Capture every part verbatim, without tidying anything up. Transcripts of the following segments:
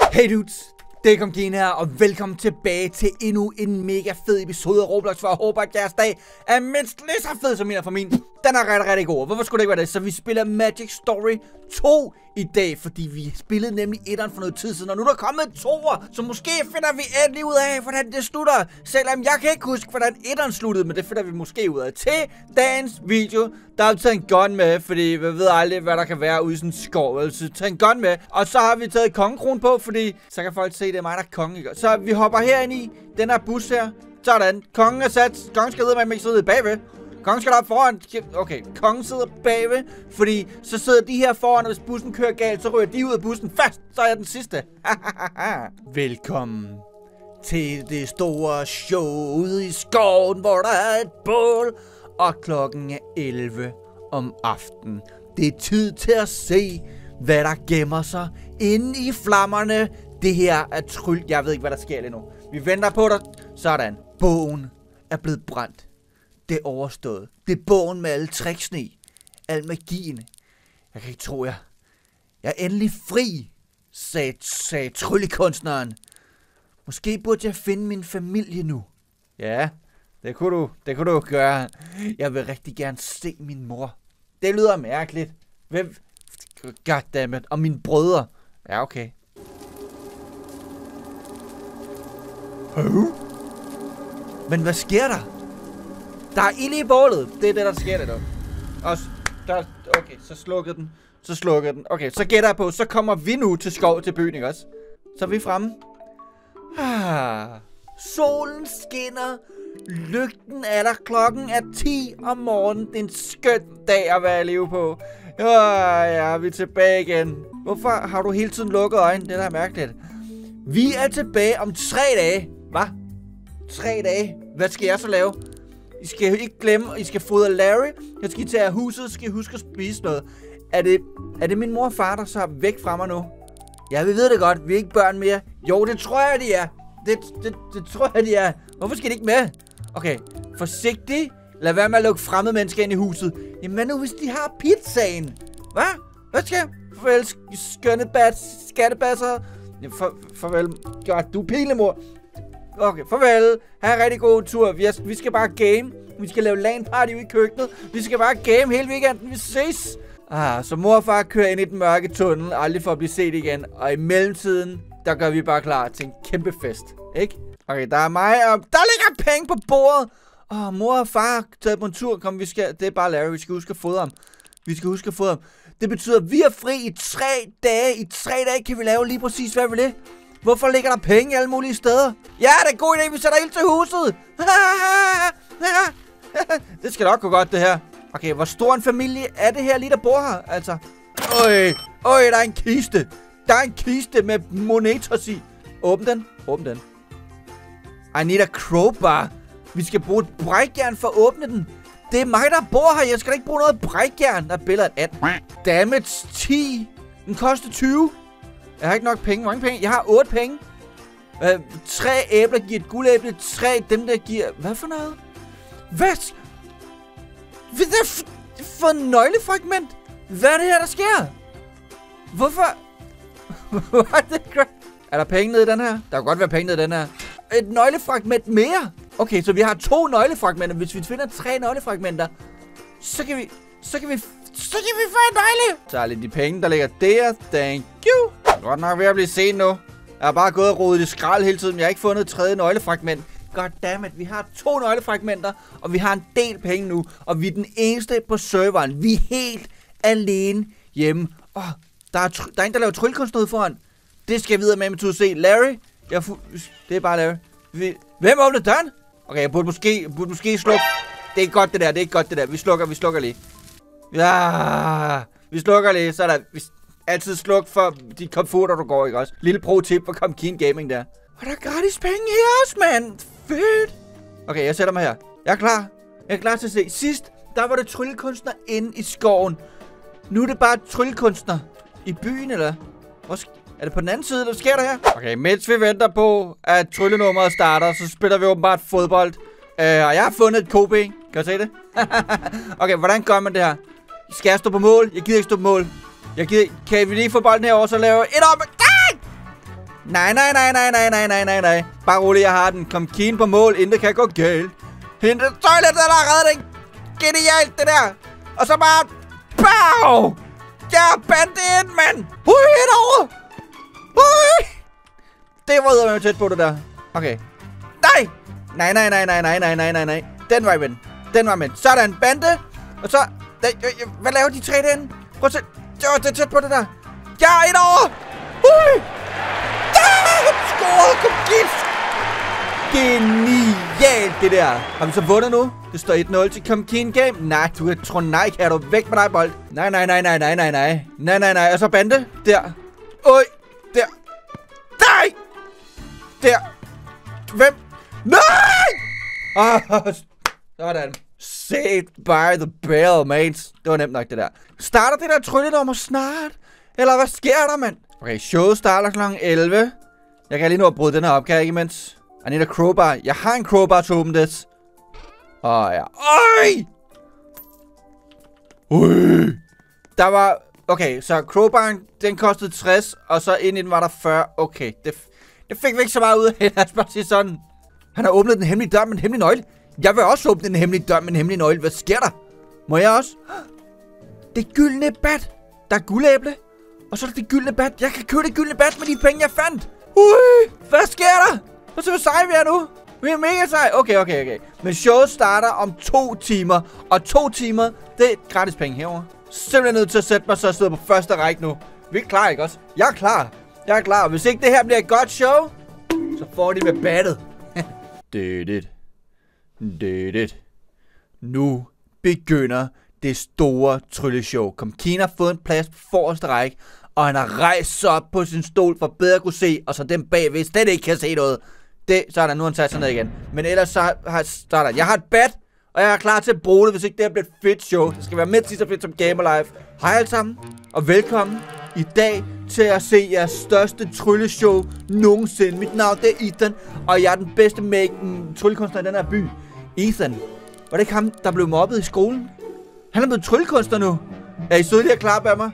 Hey dudes, det er KongGen her, og velkommen tilbage til endnu en mega fed episode af Roblox, for jeg håber, at jeres dag er mindst lige så fed som min, for min. Den er rigtig, rigtig god. Hvorfor skulle det ikke være det? Så vi spiller Magic Story to i dag, fordi vi spillede nemlig etteren for noget tid siden, og nu er der kommet en toer, så måske finder vi endelig ud af, hvordan det slutter. Selvom jeg kan ikke huske, hvordan etteren sluttede, men det finder vi måske ud af. Til dagens video, der har vi taget en gun med, fordi vi ved aldrig, hvad der kan være ude i sådan en skov. Så taget en gun med, og så har vi taget kongekronen på, fordi så kan folk se, at det er mig, der er konge. Så vi hopper herind i den her bus her. Sådan. Kongen er sat. Kongen skal med, at man ikke sidder bagved. Kongen skal der foran. Okay, kongen sidder bagved, fordi så sidder de her foran, og hvis bussen kører galt, så ryger de ud af bussen fast. Så er jeg den sidste. Velkommen til det store show ude i skoven, hvor der er et bål, og klokken er elleve om aftenen. Det er tid til at se, hvad der gemmer sig inde i flammerne. Det her er tryl. Jeg ved ikke, hvad der sker lige nu. Vi venter på dig. Sådan. Bogen er blevet brændt. Det er overstået. Det er bogen med alle tricksene i. Al magien. Jeg kan ikke tro, jeg... Jeg er endelig fri, sagde, sagde tryllekunstneren. Måske burde jeg finde min familie nu. Ja, det kunne du. Det kunne du gøre. Jeg vil rigtig gerne se min mor. Det lyder mærkeligt. Hvem... Goddammit. Og mine brødre. Ja, okay. Huh? Men hvad sker der? Der er ild i bålet. Det er det, der sker det dog. Og der, okay, så slukkede den. Så slukkede den. Okay, så gætter jeg på. Så kommer vi nu til skov til byen, ikke også? Så er vi fremme. Ah, solen skinner. Lygten er der. Klokken er ti om morgenen. Det er en skøn dag at være i live på. Ja, ja, vi er tilbage igen. Hvorfor har du hele tiden lukket øjnene? Det er da mærkeligt. Vi er tilbage om tre dage. Hvad? Tre dage? Hvad skal jeg så lave? I skal ikke glemme, at I skal fodre Larry. Jeg skal tage af huset, skal I huske at spise noget. Er det, er det min mor og far, der så er væk fra mig nu? Ja, vi ved det godt. Vi er ikke børn mere. Jo, det tror jeg, de er. Det, det, det tror jeg, de er. Hvorfor skal de ikke med? Okay, forsigtigt. Lad være med at lukke fremmede mennesker ind i huset. Jamen, hvad nu, hvis de har pizzaen? Hvad? Hvad skal jeg? Farvel, skønne bats, skattebasser. For, farvel. God, du er pilemor. Okay, farvel. Ha' en rigtig god tur. Vi, er, vi skal bare game. Vi skal lave LAN party ude i køkkenet. Vi skal bare game hele weekenden. Vi ses. Ah, så mor og far kører ind i den mørke tunnel. Aldrig for at blive set igen. Og i mellemtiden, der gør vi bare klar til en kæmpe fest. Ikke? Okay, der er mig og... Der ligger penge på bordet. Åh, oh, mor og far taget på en tur. Kom, vi skal... Det er bare Larry. Vi skal huske at fodre ham. Vi skal huske at fodre ham. Det betyder, at vi er fri i tre dage. I tre dage kan vi lave lige præcis, hvad vi vil. Hvorfor ligger der penge alle mulige steder? Ja, det er en god idé, vi sætter ild til huset. Det skal nok gå godt, det her. Okay, hvor stor en familie er det her lige, der bor her? Altså, øj, øj, der er en kiste. Der er en kiste med monetos i. Åbn den, åbn den. I need a crowbar. Vi skal bruge et brækjern for at åbne den. Det er mig, der bor her. Jeg skal da ikke bruge noget brækjern. Der er billedet af atten. Damage ti. Den koster tyve. Jeg har ikke nok penge. Hvor mange penge? Jeg har otte penge. Uh, tre æbler giver et guldæble. Tre dem, der giver... Hvad for noget? Hvad? Hvad er det for en nøglefragment? Hvad er det her, der sker? Hvorfor? What the crap? Er der penge nede i den her? Der kan godt være penge nede i den her. Et nøglefragment mere. Okay, så vi har to nøglefragmenter. Hvis vi finder tre nøglefragmenter, så kan vi... Så kan vi... Så kan vi få en nøgle. Så er lidt de penge, der ligger der. Thank you. Godt nok ved at blive sent nu. Jeg har bare gået og rodet i skrald hele tiden. Jeg har ikke fundet et tredje nøglefragment. Goddammit, vi har to nøglefragmenter, og vi har en del penge nu. Og vi er den eneste på serveren. Vi er helt alene hjemme. Åh, oh, der, er der er en, der laver tryllekunst noget foran. Det skal jeg videre med, med til at se. Larry? Jeg det er bare Larry. Vi Hvem åbner døren? Okay, jeg burde måske, burde måske slukke. Det er ikke godt det der, det er ikke godt det der. Vi slukker, vi slukker lige. Ja, vi slukker lige, så er der... Vi altid sluk for de komforter, du går, ikke også? Lille pro-tip for KongGen Gaming der. Og der er gratis penge her også, mand. Fedt. Okay, jeg sætter mig her. Jeg er klar. Jeg er klar til at se. Sidst, der var det tryllekunstner inde i skoven. Nu er det bare tryllekunstner i byen, eller? Hvor er det på den anden side, der sker der her? Okay, mens vi venter på, at tryllenummeret starter, så spiller vi åbenbart fodbold. Uh, og jeg har fundet et K B. Kan du se det? Okay, hvordan gør man det her? Skal jeg stå på mål? Jeg gider ikke stå på mål. Jeg gider... Kan vi lige få bolden herover, så lave et op? Nej! Nej, nej, nej, nej, nej, nej, nej, nej, nej. Bare rolig, jeg har den. Kom Keen på mål, intet kan gå galt. Hente toilet, der har reddet den. Genialt, det der. Og så bare... Pow! Jeg er bandet ind, mand. Hui, herovre. Hui. Det var jo tæt på det der. Okay. Nej! Nej, nej, nej, nej, nej, nej, nej, nej, nej. Den var med. Den var med. Sådan, bande. Og så... Hvad laver de tre derinde? Prøv at se. Det var tæt på det der. Jeg er et over. Hui! Scoret! Kom, gift! Genialt, det der. Har vi så vundet nu? Det står et nul til Come Keen Game. Nej, du tror nej, kan du væk med dig, bold. Nej, nej, nej, nej, nej, nej, nej. Nej, nej, nej. Og så bande. Der. Øj. Der. Nej! Der. Hvem? Nej! Oh, sådan. Saved by the bell, mates. Det var nemt nok, det der. Starter det der tryllenummer snart? Eller hvad sker der, mand? Okay, showet starter klokken elleve. Jeg kan lige nå at bryde den her op, kan jeg ikke, imens? I need a crowbar. Jeg har en crowbar til at åbne det. Åh, oh, ja. Øj! Ui! Der var... Okay, så crowbaren, den kostede tres, og så ind i den var der fyrre. Okay, det, det fik vi ikke så meget ud af. Lad os bare sige sådan. Han har åbnet den hemmelige dør med en hemmelig nøgle. Jeg vil også åbne den hemmelige dør med en hemmelig nøgle. Hvad sker der? Må jeg også? Det er gyldne bat. Der er guldæble. Og så er der det gyldne bat. Jeg kan købe det gyldne bat med de penge, jeg fandt. Ui! Hvad sker der? Hvad så seje vi er nu? Vi er mega seje. Okay, okay, okay. Men showet starter om to timer. Og to timer, det er gratis penge herovre. Simpelthen nødt til at sætte mig, så jeg sidder på første række nu. Vi er klar, ikke også? Jeg er klar. Jeg er klar. Hvis ikke det her bliver et godt show, så får de med battet. Det er det. Det er det. Nu begynder det store trylleshow. Come Keen har fået en plads på forreste række, og han har rejst sig op på sin stol for bedre at kunne se, og så dem bagved slet ikke kan se noget. Det, så er der nu han sat sig ned igen. Men ellers så har starter. Jeg har et bat, og jeg er klar til at bruge det, hvis ikke det her bliver et fedt show. Det skal være mindst lige så fedt som Gamerlife. Hej alle sammen, og velkommen i dag til at se jeres største trylleshow nogensinde. Mit navn det er Ethan, og jeg er den bedste tryllekunstner i den her by. Ethan, var det ikke ham, der blev mobbet i skolen? Han er blevet tryllekunstner nu. Er I søde lige at klappe af mig?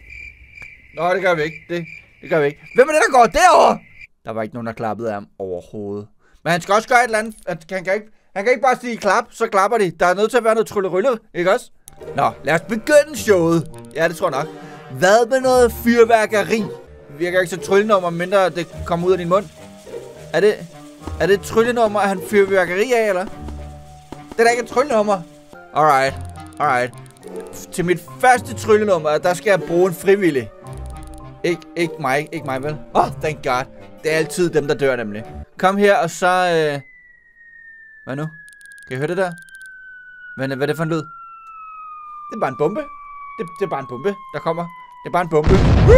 Nå, det gør vi ikke. Det, det gør vi ikke. Hvem er det, der går derover? Der var ikke nogen, der klappede af ham overhovedet. Men han skal også gøre et eller andet. Han kan ikke, han kan ikke bare sige klap, så klapper de. Der er nødt til at være noget tryllerylle, ikke også? Nå, lad os begynde showet. Ja, det tror jeg nok. Hvad med noget fyrværkeri? Det virker ikke så tryllenummer, mindre det kommer ud af din mund. Er det, er det et tryllenummer, at han fyrværkeri af, eller? Det er da ikke et tryllenummer. Alright, alright. Til mit første tryllenummer, der skal jeg bruge en frivillig. Ik ikke mig, ikke mig vel? Oh, thank god. Det er altid dem, der dør nemlig. Kom her, og så... Øh... Hvad nu? Kan I høre det der? Hvad, hvad er det for en lyd? Det er bare en bombe. Det, det er bare en bombe, der kommer. Det er bare en bombe.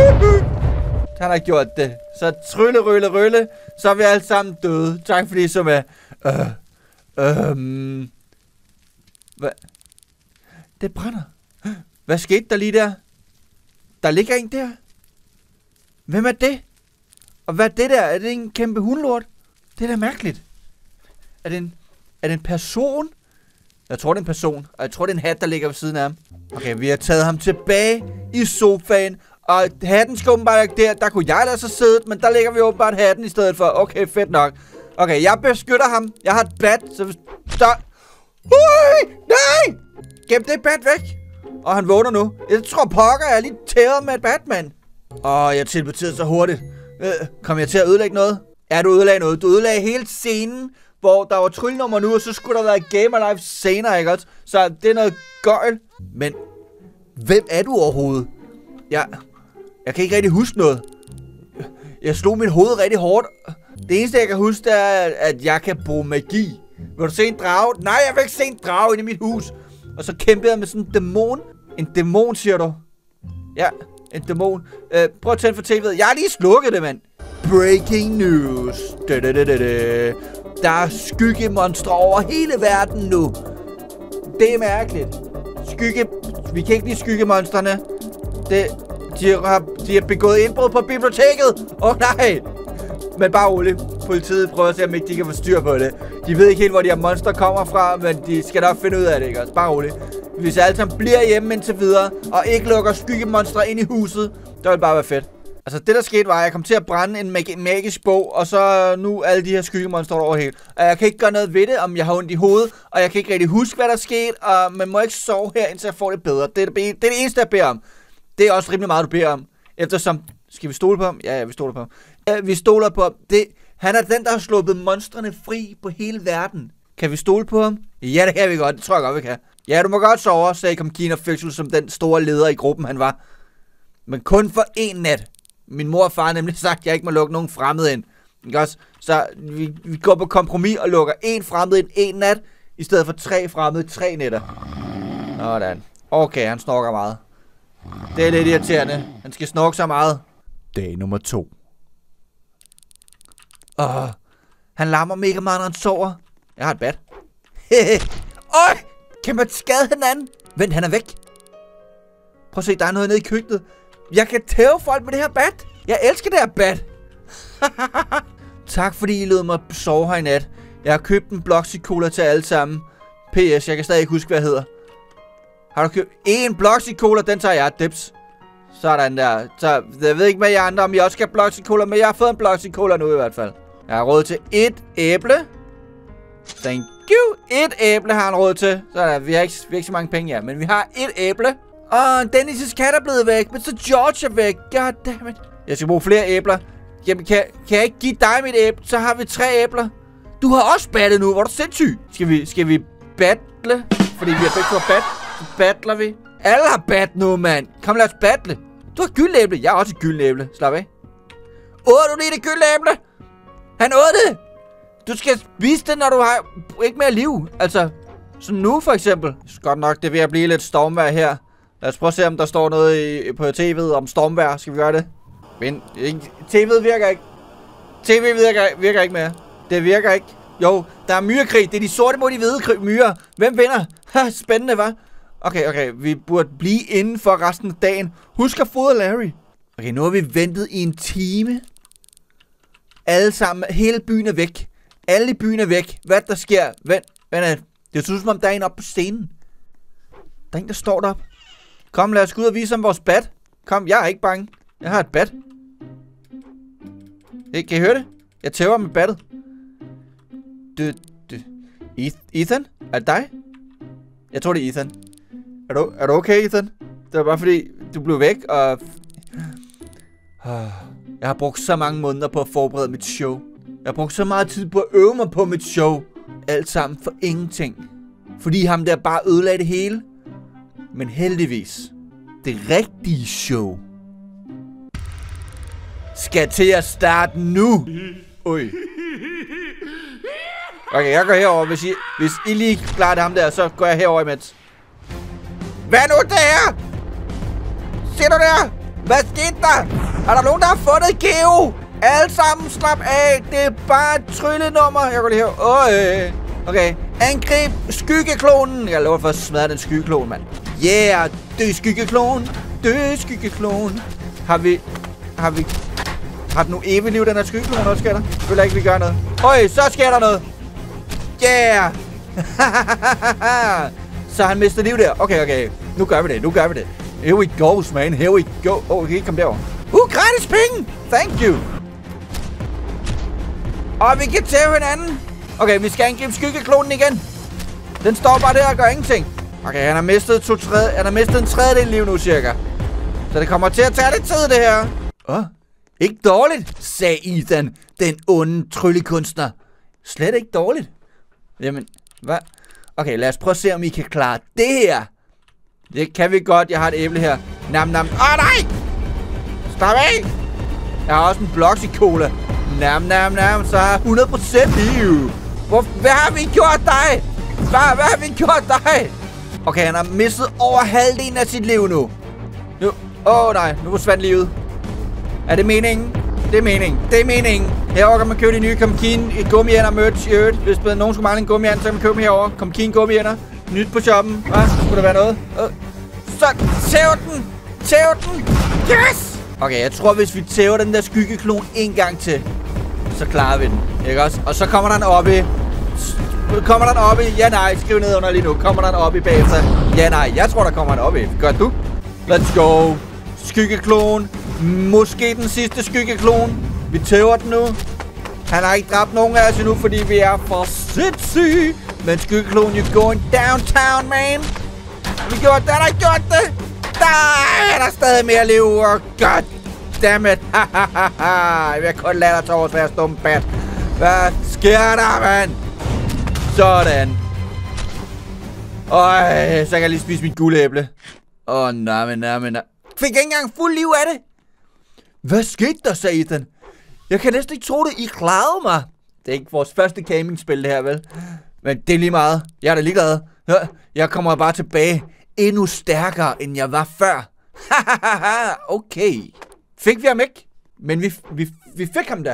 Han har gjort det. Så trylle, rølle, rølle. Så er vi alle sammen døde. Tak fordi I så med. Øh... Øh... Hvad? Det brænder. Hvad skete der lige der? Der ligger en der. Hvem er det? Og hvad er det der? Er det en kæmpe hundlort? Det er da mærkeligt. Er det en, er det en person? Jeg tror det er en person. Og jeg tror det er en hat, der ligger ved siden af ham. Okay, vi har taget ham tilbage i sofaen. Og hatten skal åbenbart ikke der. Der kunne jeg da så sidde, men der ligger vi åbenbart hatten i stedet for. Okay, fedt nok. Okay, jeg beskytter ham. Jeg har et bat, så hvis der... Ui! Nej! Gem det bat væk. Og han vågner nu. Jeg tror pokker, jeg er lige tæret med et Batman. Åh, jeg teleporterede så hurtigt. Øh, kom jeg til at ødelægge noget? Ja, du ødelagde noget. Du ødelagde hele scenen, hvor der var tryllenummer nu, og så skulle der være Gamerlife senere, ikke også? Så det er noget gøjl. Men, hvem er du overhovedet? Jeg, jeg kan ikke rigtig huske noget. Jeg slog mit hoved rigtig hårdt. Det eneste, jeg kan huske, er, at jeg kan bruge magi. Vil du se en drage? Nej, jeg vil ikke se en drage inde i mit hus. Og så kæmpede jeg med sådan en dæmon. En dæmon, siger du? Ja, en dæmon. Øh, prøv at tænde for tv'et. Jeg har lige slukket det, mand. Breaking news. Da, da, da, da, da. Der er skyggemonstre over hele verden nu. Det er mærkeligt. Skygge... Vi kan ikke lide skyggemonstrene. Det... De har, de har begået indbrud på biblioteket. Åh oh, nej. Men bare roligt. Politiet prøver at se, om ikke de kan få styr på det. De ved ikke helt, hvor de her monster kommer fra, men de skal nok finde ud af det, ikke også? Bare roligt. Hvis alle sammen bliver hjemme indtil videre, og ikke lukker skyggemonstre ind i huset, det vil bare være fedt. Altså, det der skete var, at jeg kom til at brænde en mag magisk bog, og så nu alle de her skyggemonster over helt. Og jeg kan ikke gøre noget ved det, om jeg har ondt i hovedet, og jeg kan ikke rigtig huske, hvad der skete, og man må ikke sove her, indtil jeg får det bedre. Det er det, det, er det eneste, jeg beder om. Det er også rimelig meget, du beder om. Eftersom... Skal vi stole på ham? Ja, ja, vi stoler på ham. Ja, vi stoler på ham. Det... Han er den, der har sluppet monstrene fri på hele verden. Kan vi stole på ham? Ja, det kan vi godt. Det tror jeg godt, vi kan. Ja, du må godt sove, sagde Comkeen Official, som den store leder i gruppen, han var. Men kun for én nat. Min mor og far har nemlig sagt, at jeg ikke må lukke nogen fremmede ind. Ikke også? Så vi, vi går på kompromis og lukker én fremmed ind én nat, i stedet for tre fremmede tre nætter. Sådan. Okay, han snorker meget. Det er lidt irriterende. Han skal snorke så meget. Dag nummer to. Åh, han larmer mega meget, når han sover. Jeg har et bat. Øj! Kan man skade hinanden? Vent, han er væk. Prøv at se, der er noget nede i køkkenet. Jeg kan tæve folk med det her bat. Jeg elsker det her bat. Tak fordi I lod mig sove her i nat. Jeg har købt en Bloxy Cola til alle sammen. P S, jeg kan stadig ikke huske, hvad jeg hedder. Har du købt en Bloxy Cola? Den tager jeg, dips. Sådan der. Så jeg ved ikke med jer andre, om I også skal have Bloxy Cola, men jeg har fået en Bloxy Cola nu i hvert fald. Jeg har råd til et æble. Thank you. Et æble har han råd til. Sådan, vi har ikke, vi har ikke så mange penge, ja, men vi har et æble. Og Dennis' kat er blevet væk, men så George er væk. Goddammit. Jeg skal bruge flere æbler. Jamen, kan, kan jeg ikke give dig mit æble? Så har vi tre æbler. Du har også battet nu. Hvor er du sindssyg? Skal vi, skal vi battle? Fordi vi har begge to bat. Så battler vi. Alle har bat nu, mand. Kom, lad os battle. Du har gyldne æble. Jeg har også et gyldne æble. Slap af. Åd du lige det gyldne æble? Han åd det. Du skal spise det, når du har ikke mere liv. Altså, som nu for eksempel. Godt nok, det er ved at blive lidt stormvejr her. Lad os prøve at se, om der står noget i, på tv'et om stormvejr. Skal vi gøre det? Men tv'et virker ikke. T V virker, virker ikke mere. Det virker ikke. Jo, der er myrekrig. Det er de sorte mod de hvide myrer. Hvem vinder? Ha, spændende, hva'? Okay, okay. Vi burde blive inden for resten af dagen. Husk at fodre Larry. Okay, nu har vi ventet i en time. Alle sammen. Hele byen er væk. Alle i byen er væk. Hvad der sker? Vent. Vent. Det synes som om, der er en oppe på scenen. Der er en, der står deroppe. Kom, lad os gå ud og vise ham vores bat. Kom, jeg er ikke bange. Jeg har et bat. Hey, kan I høre det? Jeg tæver med battet. Du, du. Ethan? Er det dig? Jeg tror, det er Ethan. Er du, er du okay, Ethan? Det var bare fordi, du blev væk, og... Jeg har brugt så mange måneder på at forberede mit show. Jeg har brugt så meget tid på at øve mig på mit show. Alt sammen for ingenting. Fordi ham der bare ødelagde det hele. Men heldigvis, det rigtige show skal til at starte nu. Ui. Okay, jeg går herover. Hvis I, hvis I lige klarer det ham der, så går jeg herover imens. Hvad nu der? Ser du der? Hvad skete der? Er der nogen, der har fundet Geo? Alle sammen slap af. Det er bare et tryllenummer. Jeg går lige her. Øj. Okay. Angrib skyggeklonen. Jeg lover for at smadre den skyggeklon, mand. Yeah. Dø skyggeklon. Dø skyggeklon. Har vi... Har vi... Har den nu evigt liv, den her skyggeklon? Noget sker der? Jeg føler ikke, vi gør noget. Øj, så sker der noget. Yeah. Så han mister liv der. Okay, okay. Nu gør vi det. Nu gør vi det. Here we go, man. Here we go. Oh, okay, kom derover. Uh, gratis penge. Thank you. Og vi kan tæve hinanden. Okay, vi skal angribe skyggeklonen igen. Den står bare der og gør ingenting. Okay, han har mistet to tredje, han har mistet en tredjedel liv nu, cirka. Så det kommer til at tage lidt tid, det her. Åh, oh, ikke dårligt, sagde Ethan, den onde tryllekunstner. Slet ikke dårligt. Jamen, hvad? Okay, lad os prøve at se, om I kan klare det her. Det kan vi godt. Jeg har et æble her. Nam, nam. Åh, oh, nej! Stop af! Jeg har også en Bloxy Cola. Nam, nam, nam. Så har jeg hundrede procent liv. Hvor, hvad har vi gjort dig? Hvad, hvad har vi gjort dig? Okay, han har mistet over halvdelen af sit liv nu. Nu. Åh, oh, nej. Nu forsvandt livet. Er det meningen? Det er meningen. Det er meningen. Herovre kan man købe de nye Comkeen gummiænder merch i øvrigt. Hvis nogen skulle mangle en gummiænder, så kan man købe dem herovre. Comkeen gummiænder. Nyt på shoppen. Hvad? Skulle der være noget? Uh. Så tæv den! Tæv den! Yes! Okay, jeg tror, hvis vi tæver den der skyggeklon en gang til, så klarer vi den. Ikke også? Og så kommer der en oppe. Kommer der en oppe? Ja, nej. Skriv ned under lige nu. Kommer der en oppe bagefter? Ja, nej. Jeg tror, der kommer en oppe. Gør du? Let's go. Skyggeklon. Måske den sidste skyggeklon. Vi tæver den nu. Han har ikke dræbt nogen af os endnu, fordi vi er for sindssyge. Men skyggeklon, you're going downtown, man. Vi gjorde det, der gjort det. Der er der stadig mere liv. Oh, god dammit. Jeg vil kun lade dig til over, så jeg stumme bat. Hvad sker der, mand? Sådan. Øj, så kan jeg lige spise mit guldæble. Åh, oh, nej, men nej, men nej. Fik ikke engang fuld liv af det. Hvad skete der, sagde Ethan? Jeg kan næsten ikke tro det, I klarede mig. Det er ikke vores første campingspil, det her, vel? Men det er lige meget. Jeg er da ligeglad. Jeg kommer bare tilbage endnu stærkere, end jeg var før. Okay. Fik vi ham ikke? Men vi, vi, vi fik ham da.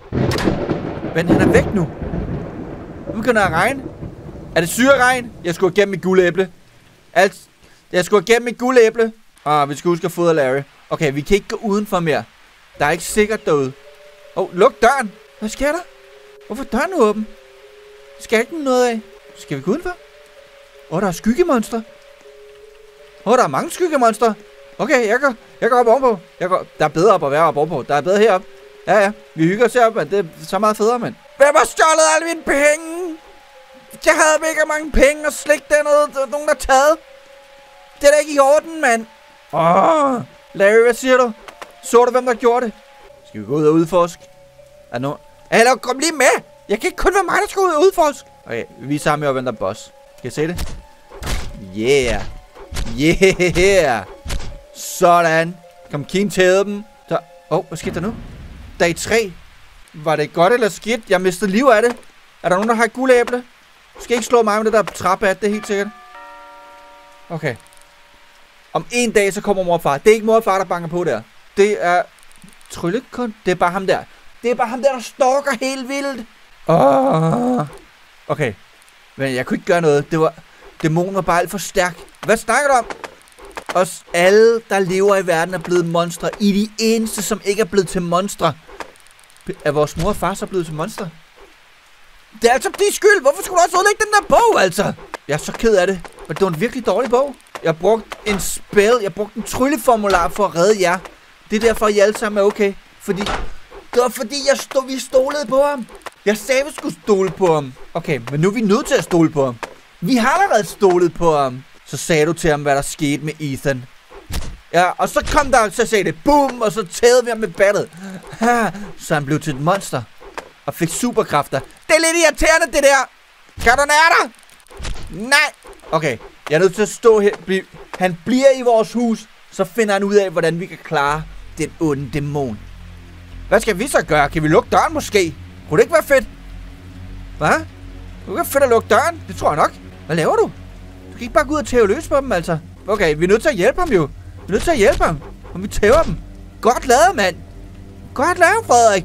Men han er væk nu. Nu begynder at regne. Er det syreregn? Jeg skulle have gemt mit guldæble. Altså, jeg skulle have gemt mit guldæble. Ah, vi skal huske at fodre Larry. Okay, vi kan ikke gå udenfor mere. Der er ikke sikkert derude. Åh, oh, luk døren. Hvad sker der? Hvorfor er døren åben? Skal jeg ikke noget af? Skal vi gå udenfor? Åh, oh, der er skyggemonster. Åh, oh, der er mange skyggemonster. Okay, jeg går, jeg går op ovenpå. Jeg går, der er bedre op at være op ovenpå. Der er bedre heroppe. Ja, ja. Vi hygger os heroppe, men det er så meget federe, mand. Hvem har stjålet alle mine penge? Jeg havde mega mange penge og slik dernede. Der er nogen, der har taget. Det er da ikke i orden, mand. Åh, oh, Larry, hvad siger du? Så du, hvem der gjorde det? Skal vi gå ud og udforske? Er nu? Eller kom lige med. Jeg kan ikke kun være mig, der skal ud og udforske. Okay, vi er sammen med og venter boss. Skal jeg se det? Yeah. Yeah. Sådan. Kom, Keen tæde dem. Åh, oh, hvad skete der nu? Dag tre. Var det godt eller skidt? Jeg mistede liv af det. Er der nogen, der har et guldæble? Du skal ikke slå mig med det der træbat, det er helt sikkert. Okay. Om en dag, så kommer mor og far. Det er ikke mor og far, der banker på der. Det er Tryllekund. Det er bare ham der. Det er bare ham der, der stalker helt vildt. Oh. Okay. Men jeg kunne ikke gøre noget. Det var... Dæmonen var bare alt for stærk. Hvad snakker du om? Os alle, der lever i verden, er blevet monstre. I er de eneste, som ikke er blevet til monstre. Er vores mor og far så blevet til monstre? Det er altså din skyld. Hvorfor skulle du også udlægge den der bog, altså? Jeg er så ked af det. Men det var en virkelig dårlig bog. Jeg brugte en spil. Jeg brugte en trylleformular for at redde jer. Det er derfor, I alle sammen er okay. Fordi... Det var fordi, jeg stod, vi stolede på ham. Jeg sagde, vi skulle stole på ham. Okay, men nu er vi nødt til at stole på ham. Vi har allerede stolet på ham. Så sagde du til ham, hvad der skete med Ethan. Ja, og så kom der, så sagde det boom, og så tævede vi ham med battet. Så han blev til et monster. Og fik superkræfter. Det er lidt irriterende, det der. Kan du nære dig? Nej. Okay, jeg er nødt til at stå her. Han bliver i vores hus. Så finder han ud af, hvordan vi kan klare den onde dæmon. Hvad skal vi så gøre? Kan vi lukke døren måske? Kunne det ikke være fedt? Hvad? Du kan fedt at lukke døren. Det tror jeg nok. Hvad laver du? Du kan ikke bare gå ud og tæve løs på dem, altså. Okay, vi er nødt til at hjælpe ham jo. Vi er nødt til at hjælpe ham. Og vi tæver dem. Godt lavet, mand. Godt lavet, Frederik.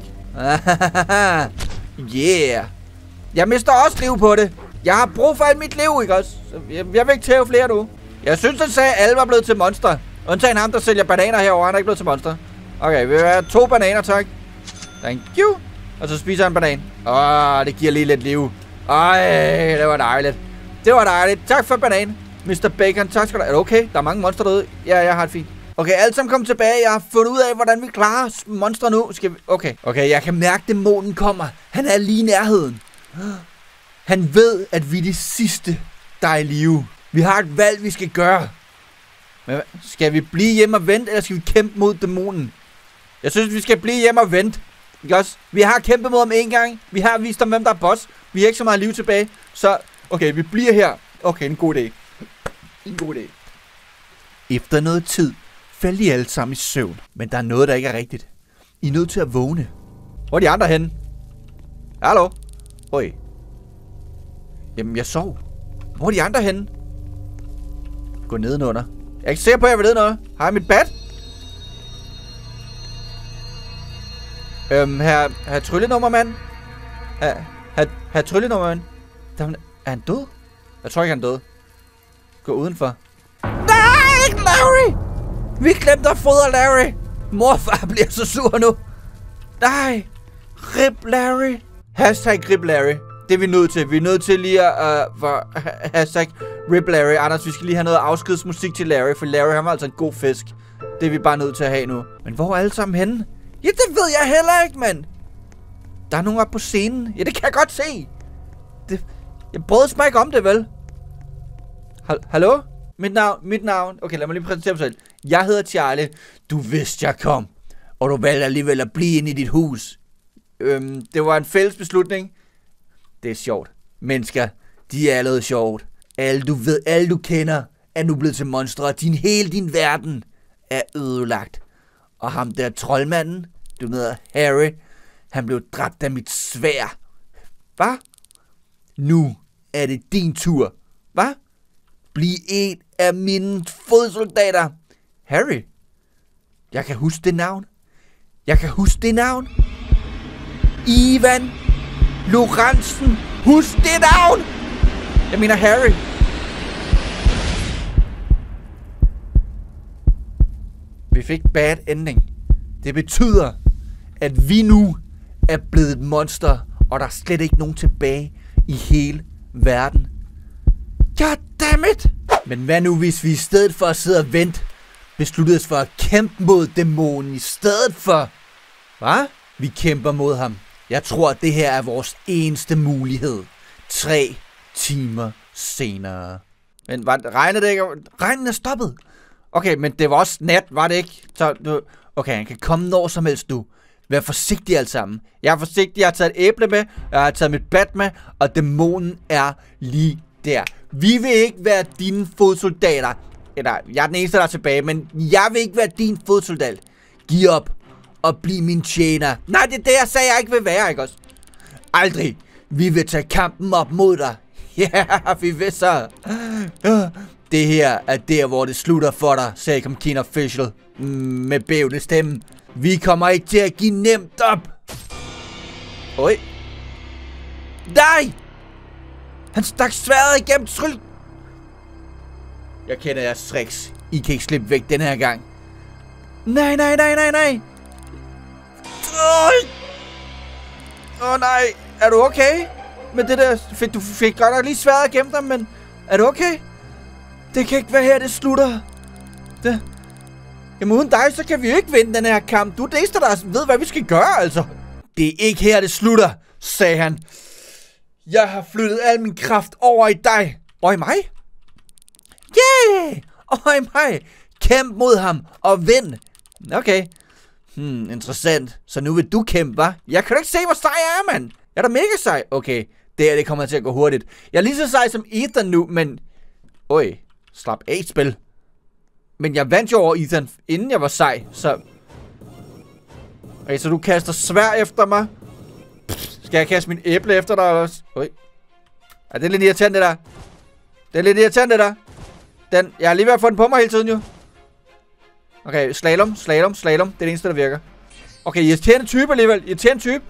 Yeah. Jeg mister også liv på det. Jeg har brug for alt mit liv, ikke også? Jeg, jeg vil ikke tæve flere nu. Jeg synes, den sagde, at alle var blevet til monster. Undtagen ham, der sælger bananer herovre. Han er ikke blevet til monster. Okay, vi vil have to bananer, tak. Thank you. Og så spiser han en banan. Åh, det giver lige lidt liv. Ej, det var dejligt. Det var dejligt. Tak for banan, mister Bacon. Tak skal du have. Er det okay? Der er mange monster derude. Ja, jeg har det fint. Okay, alle sammen kom tilbage. Jeg har fundet ud af, hvordan vi klarer monster nu. Skal vi... Okay. Okay, jeg kan mærke, at dæmonen kommer. Han er lige i nærheden. Han ved, at vi er de sidste, der er i live. Vi har et valg, vi skal gøre. Men skal vi blive hjemme og vente, eller skal vi kæmpe mod dæmonen? Jeg synes, vi skal blive hjemme og vente. Ikke også? Vi har kæmpet mod ham en gang. Vi har vist ham, hvem der er boss. Vi har ikke så meget liv tilbage. Så, okay, vi bliver her. Okay, en god idé. En god idé. Efter noget tid faldt de alle sammen i søvn. Men der er noget, der ikke er rigtigt. I er nødt til at vågne. Hvor er de andre henne? Hallo? Oj. Jamen, jeg sov. Hvor er de andre henne? Gå nedenunder. Jeg er ikke sikker på, at jeg vil vide noget. Har jeg mit bat? Øhm, her, her tryllenummermand. Her, her, her tryllenummermand. Der, er han død? Jeg tror ikke, han er død. Gå udenfor. Nej, ikke Larry! Vi glemte at fodre Larry. Mor og far bliver så sur nu. Nej. Rip Larry. Hashtag Rip Larry. Det er vi nødt til. Vi er nødt til lige at... Uh, for, hashtag Rip Larry. Anders, vi skal lige have noget afskedsmusik til Larry. For Larry, han var altså en god fisk. Det er vi bare nødt til at have nu. Men hvor er alle sammen henne? Ja, det ved jeg heller ikke, mand. Der er nogen oppe på scenen. Ja, det kan jeg godt se. Det... Jeg brød mig ikke om det, vel? Hallo? Mit navn, mit navn. Okay, lad mig lige præsentere mig selv. Jeg hedder Charlie. Du vidste, jeg kom. Og du valgte alligevel at blive inde i dit hus. Øhm, det var en fælles beslutning. Det er sjovt. Mennesker, de er allerede sjovt. Alle du ved, alle du kender, er nu blevet til monstre. Din, hele din verden er ødelagt. Og ham der troldmanden, du hedder Harry, han blev dræbt af mit sværd. Hvad? Nu er det din tur. Hvad? Bliv en af mine fodsoldater. Harry. Jeg kan huske det navn. Jeg kan huske det navn. Ivan Lorentzen. Husk det navn. Jeg mener Harry. Vi fik bad ending. Det betyder, at vi nu er blevet et monster, og der er slet ikke nogen tilbage i hele verden. Goddammit! Men hvad nu, hvis vi i stedet for at sidde og vente, besluttede os for at kæmpe mod dæmonen i stedet for? Hvad? Vi kæmper mod ham. Jeg tror, at det her er vores eneste mulighed. Tre timer senere. Men var, regnede det ikke? Regnen er stoppet. Okay, men det var også nat, var det ikke? Så, du, okay, han kan komme når som helst, du. Vær forsigtig alle sammen. Jeg er forsigtig, jeg har taget et æble med, jeg har taget mit bat med, og dæmonen er lige der. Vi vil ikke være dine fodsoldater. Eller, jeg er den eneste, der er tilbage, men jeg vil ikke være din fodsoldat. Giv op og bliv min tjener. Nej, det er det, jeg sagde, jeg ikke vil være, ikke også? Aldrig. Vi vil tage kampen op mod dig. Ja, vi vil så. Det her er der, hvor det slutter for dig, sagde Comkin Official med bævende stemme. Vi kommer ikke til at give nemt op. Oj. Nej! Han stak sværdet igennem tryl. Jeg kender jeres tricks. I kan ikke slippe væk den her gang. Nej, nej, nej, nej, nej. Åh oh, nej. Er du okay? Med det der... Fik, du fik godt nok lige sværdet igennem dig, men... Er du okay? Det kan ikke være her, det slutter. Det... Jamen uden dig, så kan vi jo ikke vinde den her kamp. Du er det eneste, der ved, hvad vi skal gøre, altså. Det er ikke her, det slutter, sagde han. Jeg har flyttet al min kraft over i dig. Og i mig? Yeah! Og i mig. Kæmp mod ham og vind. Okay. Hmm, interessant. Så nu vil du kæmpe, hva'? Jeg kan da ikke se, hvor sej jeg er, mand. Jeg er da mega sej. Okay, det her, det kommer til at gå hurtigt. Jeg er lige så sej som Ethan nu, men... Øj, slap af, spil. Men jeg vandt jo over Ethan, inden jeg var sej, så... Okay, så du kaster svær efter mig. Skal jeg kaste min æble efter dig også? Øj. Ja, det er lidt irriterende, det der. Det er lidt irriterende, det der. Den... Jeg er lige ved at få den på mig hele tiden, jo. Okay, slalom, slalom, slalom. Det er det eneste, der virker. Okay, irriterende type alligevel. Irriterende type.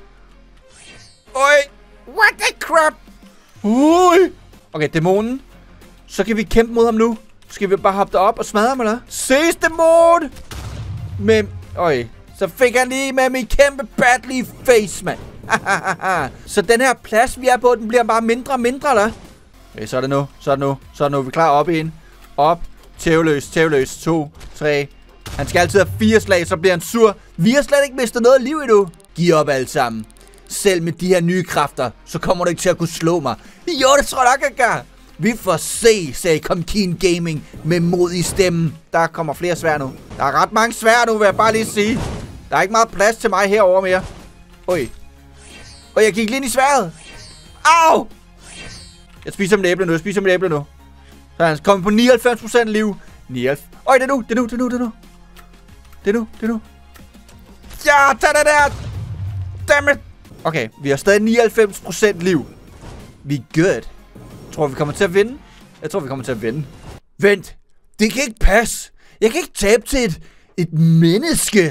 Øj. What the crap? Ui. Okay, dæmonen. Så kan vi kæmpe mod ham nu. Skal vi bare hoppe derop og smadre ham, eller? Ses, dæmon! Men... Øj. Så fik han lige med min kæmpe battle face, mand. Så den her plads, vi er på, den bliver bare mindre og mindre, eller? Okay, så er det nu. Så er det nu. Så er det nu. Vi er klar op i en. Op. Tævløs, tævløs. To, tre. Han skal altid have fire slag, så bliver han sur. Vi har slet ikke mistet noget liv endnu. Giv op alle sammen. Selv med de her nye kræfter, så kommer du ikke til at kunne slå mig. Jo, det tror jeg nok, jeg gør. Vi får se, sagde Comkin Gaming med mod i stemmen. Der kommer flere svær nu. Der er ret mange svær nu, vil jeg bare lige sige. Der er ikke meget plads til mig herover mere. Oj. Og jeg gik lige ind i sværdet. Au! Jeg spiser mit æble nu, jeg spiser mit æble nu. Så han kommer på nioghalvfems procent liv. nioghalvfems. Øj, det er nu, det er nu, det er nu, det er nu. Det er nu, det er nu. Ja, tag det der. Dammit. Okay, vi har stadig nioghalvfems procent liv. Vi er good. Tror vi kommer til at vinde? Jeg tror vi kommer til at vinde. Vent. Det kan ikke passe. Jeg kan ikke tabe til et, et menneske.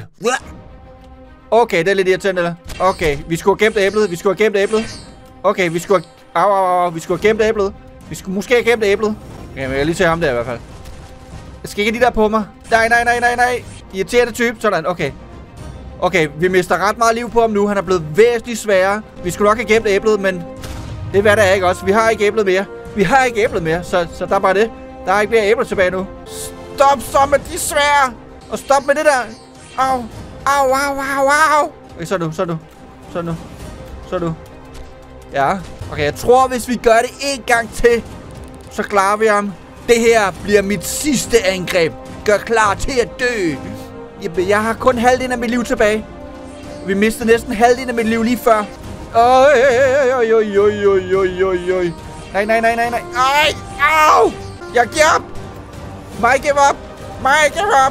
Okay, det er lidt irriterende, eller? Okay, vi skulle have gemt æblet. Vi skulle have gemt æblet. Okay, vi skulle have... Au, au, au. Vi skulle have gemt æblet. Vi skulle måske have gemt æblet. Okay, men jeg kan lige se ham der i hvert fald. Jeg skal ikke have de der på mig. Nej, nej, nej, nej, nej. Irriterende type. Sådan, okay. Okay, vi mister ret meget liv på ham nu. Han er blevet væsentligt sværere. Vi skulle nok have gemt æblet, men... Det er hvad der er, ikke også? Vi har ikke æblet mere. Vi har ikke æblet mere, så, så der er bare det. Der er ikke mere æbler tilbage nu. Stop så med de svære! Og stop med det der. Au. Au, au, au, au. Okay, så er du, så er du. Så er du. Så er du. Ja. Okay, jeg tror, hvis vi gør det en gang til, så klarer vi ham. Det her bliver mit sidste angreb. Gør klar til at dø. Jeg har kun halvdelen af mit liv tilbage. Vi mistede næsten halvdelen af mit liv lige før. Oj, oj, oj, oj, oj, oj, oj, oj. Nej, nej, nej, nej, nej. Ej, au! Jeg giver op! Mig give op! Mig give op!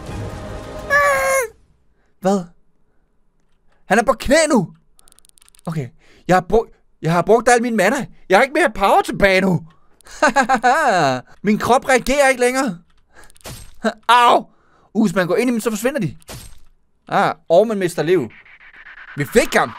Hvad? Han er på knæ nu! Okay, jeg har brugt, jeg har brugt alle mine mana. Jeg har ikke mere power tilbage nu. Min krop reagerer ikke længere. Au! Uh, hvis man går ind i dem, så forsvinder de. Ah, og man mister liv. Vi fik ham!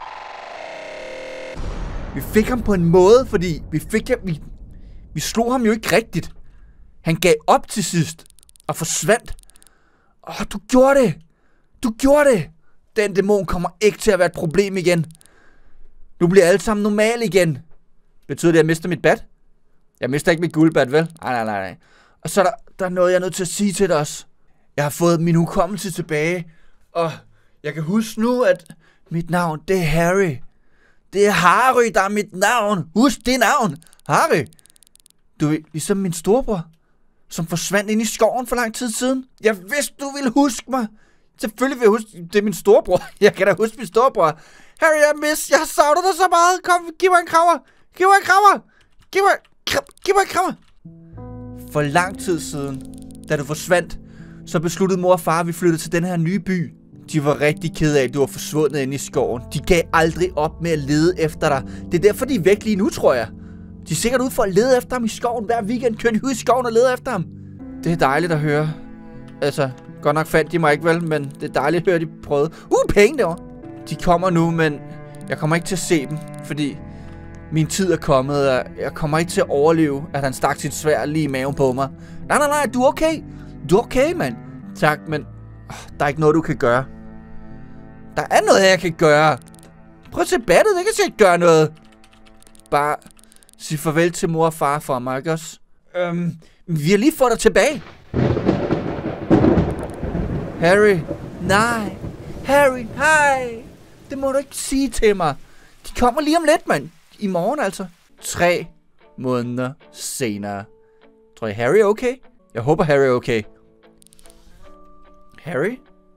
Vi fik ham på en måde, fordi vi fik ham... Vi, vi slog ham jo ikke rigtigt. Han gav op til sidst. Og forsvandt. Åh, oh, du gjorde det! Du gjorde det! Den dæmon kommer ikke til at være et problem igen. Nu bliver alle sammen normale igen. Betyder det, at jeg mister mit bat? Jeg mister ikke mit guldbat, vel? Nej, nej, nej, nej. Og så er der, der er noget, jeg er nødt til at sige til dig også. Jeg har fået min hukommelse tilbage. Og jeg kan huske nu, at mit navn, det er Harry. Det er Harry, der er mit navn. Husk det navn. Harry. Du er ligesom min storebror, som forsvandt ind i skoven for lang tid siden. Jeg vidste, du ville huske mig. Selvfølgelig vil jeg huske, det er min storebror. Jeg kan da huske min storebror. Harry, jeg miss. Jeg har savnet dig så meget. Kom, giv mig en krammer. Giv mig en krammer. Giv mig, giv mig en krammer. For lang tid siden, da du forsvandt, så besluttede mor og far, at vi flyttede til den her nye by. De var rigtig kede af, at du var forsvundet inde i skoven. De gav aldrig op med at lede efter dig. Det er derfor, de er væk lige nu, tror jeg. De er sikkert ude for at lede efter ham i skoven. Hver weekend kører de ud i skoven og leder efter ham. Det er dejligt at høre. Altså, godt nok fandt de mig ikke vel, men det er dejligt at høre, de prøvede. Uh, penge derovre. De kommer nu, men jeg kommer ikke til at se dem, fordi min tid er kommet, og jeg kommer ikke til at overleve, at han stak sit sværd lige i maven på mig. Nej, nej, nej, du er okay. Du er okay, mand. Tak, men øh, der er ikke noget, du kan gøre. Der er noget, jeg kan gøre. Prøv at se battet, det kan sikkert gøre noget. Bare sig farvel til mor og far for mig, ikke også? Øhm, vi har lige fået dig tilbage. Harry, nej. Harry, hej. Det må du ikke sige til mig. De kommer lige om lidt, mand. I morgen altså. Tre måneder senere. Tror I Harry er okay? Jeg håber Harry er okay. Harry?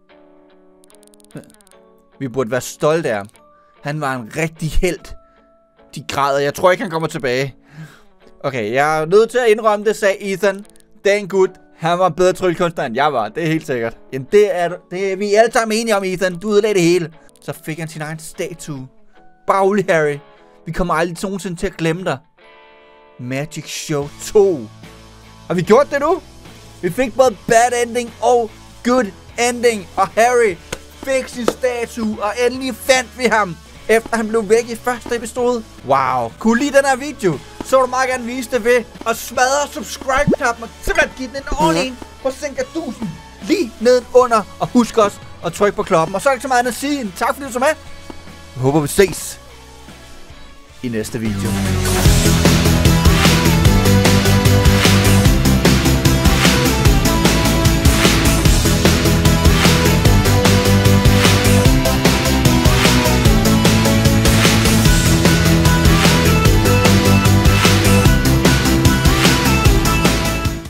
Vi burde være stolte af ham. Han var en rigtig helt. De græder. Jeg tror ikke, han kommer tilbage. Okay, jeg er nødt til at indrømme det, sagde Ethan. Den gut, han var en bedre tryllekunstner, end jeg var. Det er helt sikkert. Jamen, det er, det er vi alle sammen enige om, Ethan. Du ødelagde det hele. Så fik han sin egen statue. Baglig, Harry. Vi kommer aldrig nogensinde til at glemme dig. Magic Show to. Har vi gjort det nu? Vi fik både bad ending og good ending. Og Harry fik sin statue, og endelig fandt vi ham, efter han blev væk i første episode. Wow. Kunne lide den her video, så vil du meget gerne vise det ved at smadre subscribe-knappen og simpelthen give den en ordentlig en på Senka tusind lige nedenunder. Og husk også at trykke på klokken. Og så er det ikke så meget andet at sige end tak fordi du så med. Jeg håber vi ses i næste video.